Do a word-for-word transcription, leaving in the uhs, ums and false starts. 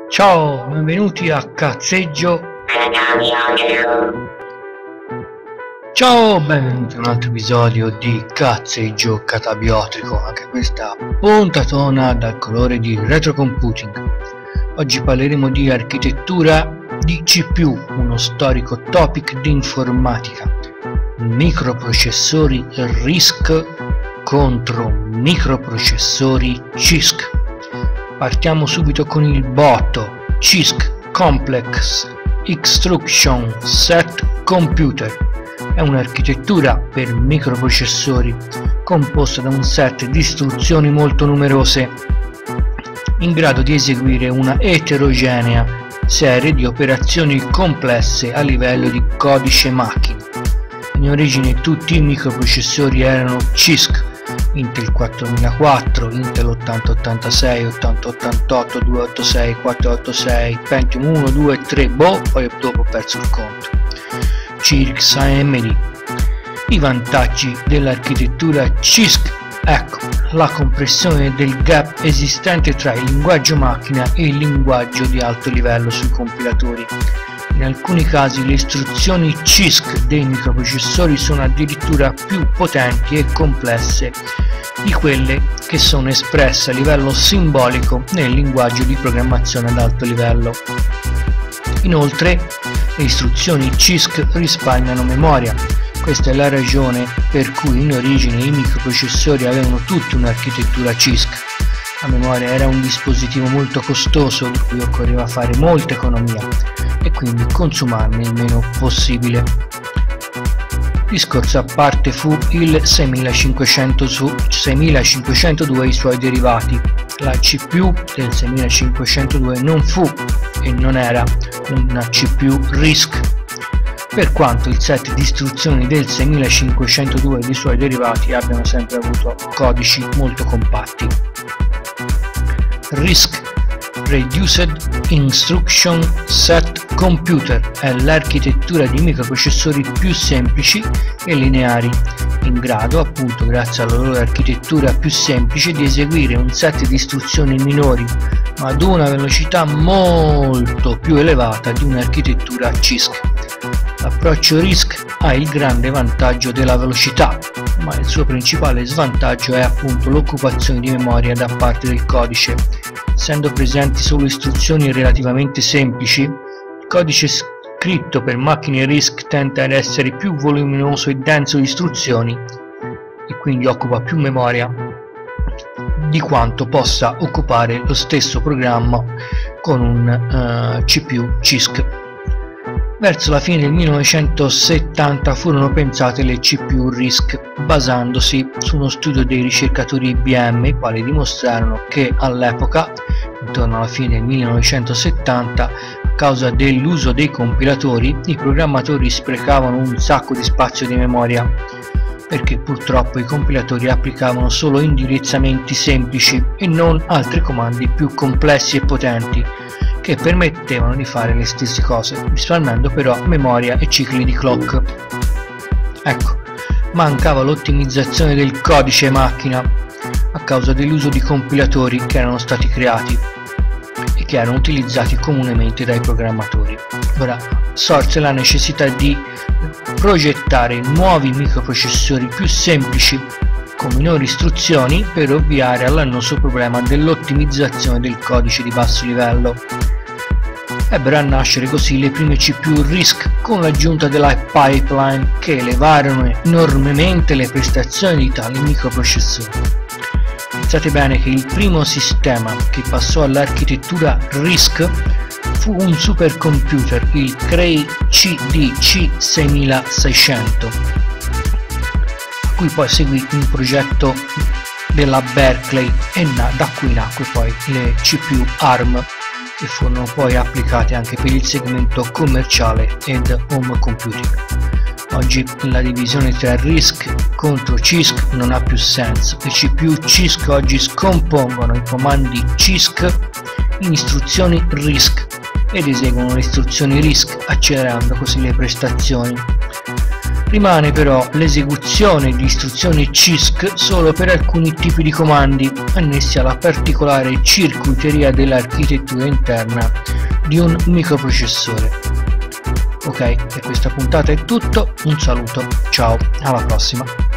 Ciao, benvenuti a Cazzeggio. Ciao, benvenuti a un altro episodio di Cazzeggio Catabiotico, anche questa puntatona dal colore di retrocomputing. Oggi parleremo di architettura di C P U, uno storico topic di informatica, microprocessori RISC contro microprocessori C I S C. Partiamo subito con il botto. C I S C Complex Instruction Set Computer è un'architettura per microprocessori composta da un set di istruzioni molto numerose in grado di eseguire una eterogenea serie di operazioni complesse a livello di codice macchina. In origine tutti i microprocessori erano C I S C, Intel quattromilaquattro, Intel ottanta ottantasei, ottanta ottantotto, duecentottantasei, quattrocentottantasei, Pentium uno, due, tre, boh, poi dopo ho perso il conto. C I R X A M D. I vantaggi dell'architettura C I S C: ecco, la compressione del gap esistente tra il linguaggio macchina e il linguaggio di alto livello sui compilatori. In alcuni casi le istruzioni C I S C dei microprocessori sono addirittura più potenti e complesse di quelle che sono espresse a livello simbolico nel linguaggio di programmazione ad alto livello. Inoltre, le istruzioni C I S C risparmiano memoria. Questa è la ragione per cui in origine i microprocessori avevano tutti un'architettura C I S C. La memoria era un dispositivo molto costoso per cui occorreva fare molta economia e quindi consumarne il meno possibile. Discorso a parte fu il sesimilacinquecento su sesimilacinquecentodue e i suoi derivati. La C P U del sesimilacinquecentodue non fu e non era una C P U RISC, per quanto il set di istruzioni del sesimilacinquecentodue e dei suoi derivati abbiano sempre avuto codici molto compatti. RISC Reduced Instruction Set Computer è l'architettura di microprocessori più semplici e lineari, in grado, appunto grazie alla loro architettura più semplice, di eseguire un set di istruzioni minori ma ad una velocità molto più elevata di un'architettura C I S C. L'approccio RISC ha il grande vantaggio della velocità, ma il suo principale svantaggio è appunto l'occupazione di memoria da parte del codice. Essendo presenti solo istruzioni relativamente semplici, il codice scritto per macchine RISC tende ad essere più voluminoso e denso di istruzioni e quindi occupa più memoria di quanto possa occupare lo stesso programma con un uh, C P U C I S C. Verso la fine del millenovecentosettanta furono pensate le C P U RISC basandosi su uno studio dei ricercatori I B M, i quali dimostrarono che all'epoca, intorno alla fine del millenovecentosettanta, a causa dell'uso dei compilatori, i programmatori sprecavano un sacco di spazio di memoria, perché purtroppo i compilatori applicavano solo indirizzamenti semplici e non altri comandi più complessi e potenti, che permettevano di fare le stesse cose, risparmiando però memoria e cicli di clock. Ecco, mancava l'ottimizzazione del codice macchina a causa dell'uso di compilatori che erano stati creati e che erano utilizzati comunemente dai programmatori. Ora sorse la necessità di progettare nuovi microprocessori più semplici con minori istruzioni per ovviare all'annoso problema dell'ottimizzazione del codice di basso livello. Ebbero a nascere così le prime C P U RISC con l'aggiunta della pipeline che elevarono enormemente le prestazioni di tali microprocessori. Pensate bene che il primo sistema che passò all'architettura RISC fu un supercomputer, il Cray C D C sesimilaseicento, a cui poi seguì un progetto della Berkeley e da cui nacque poi le C P U ARM, che furono poi applicate anche per il segmento commerciale ed home computing. Oggi la divisione tra RISC contro C I S C non ha più senso. Le C P U C I S C oggi scompongono i comandi C I S C in istruzioni RISC ed eseguono le istruzioni RISC, accelerando così le prestazioni. Rimane però l'esecuzione di istruzioni C I S C solo per alcuni tipi di comandi annessi alla particolare circuiteria dell'architettura interna di un microprocessore. Ok, per questa puntata è tutto, un saluto, ciao, alla prossima!